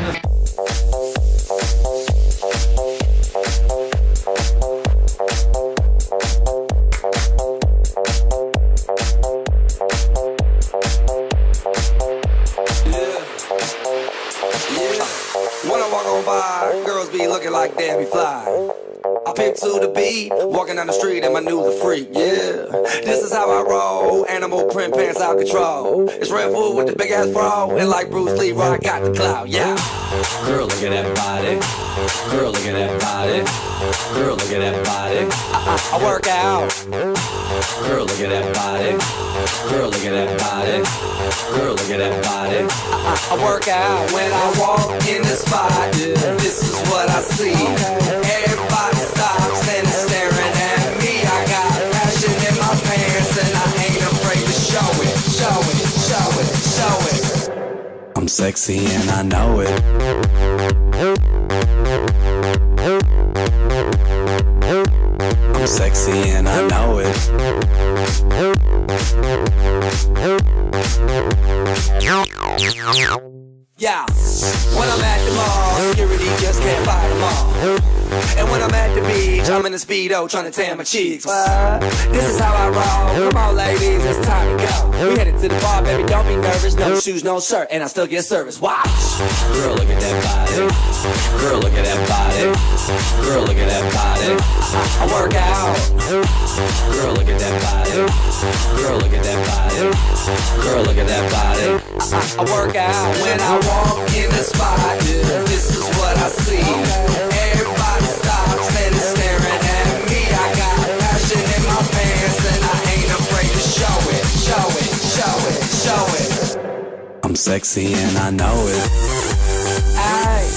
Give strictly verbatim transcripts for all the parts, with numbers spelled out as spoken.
When I walk on by, girls be looking like they be fly. I pick to the beat, walking down the street and my new the freak, yeah. This is how I roll, animal print pants out control. It's Red Bull with the big ass bra, and like Bruce Lee, I got the clout, yeah. Girl, look at that body. Girl, look at that body. Girl, look at that body. I, I, I work out. Girl, look at that body. Girl, look at that body. Girl, look at that body. I, I, I work out when I walk in the spot. This is what I see. Everybody stops and is staring at me. I got passion in my pants and I ain't afraid to show it, show it, show it, show it. I'm sexy and I know it. I'm sexy and I know it. Yeah, when I'm at the mall, security just can't fight them all. And when I'm at the beach, I'm in a Speedo trying to tan my cheeks. What? This is how I roll. Come on, ladies, it's time to go. We headed to the bar, baby, don't be nervous. No shoes, no shirt, and I still get service. Watch. Girl, look at that body. Girl, look at that body. Girl, look at that body. I, I work out. Girl, look at that body. Girl, look at that body. Girl, look at that body. I, I, I work out when I walk in the spot. This is what I see. Everybody stops and is staring at me. I got passion in my pants and I ain't afraid to show it, show it, show it, show it. I'm sexy and I know it. Aye.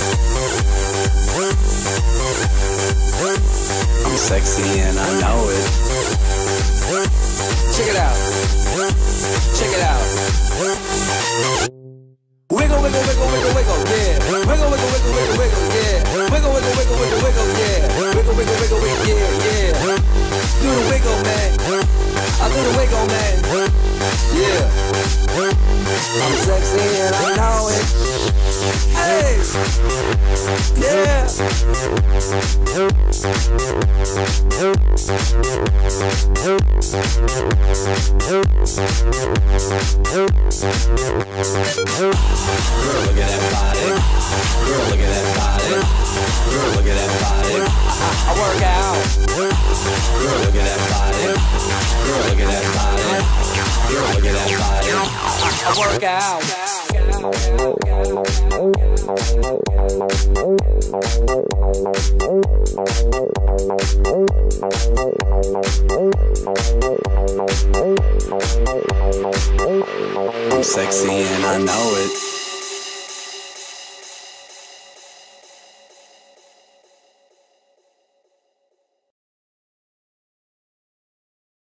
I'm sexy and I know it. Check it out. Check it out. Wiggle, wiggle, wiggle, wiggle, wiggle, yeah. Wiggle, wiggle, wiggle, wiggle, wiggle, yeah. Wiggle, wiggle, wiggle, wiggle, wiggle, yeah. Wiggle, wiggle, wiggle, wiggle, yeah, yeah. Do the wiggle, man. I do the wiggle, man. Yeah. I'm sexy and I know it. Hey. Yeah. Girl, look at that body. Girl, look at that body. Girl, look at that body. I, I work out. Girl, look at that body. Girl, look at that body. Girl, look at that body. I, I work out. I'm sexy and I know it.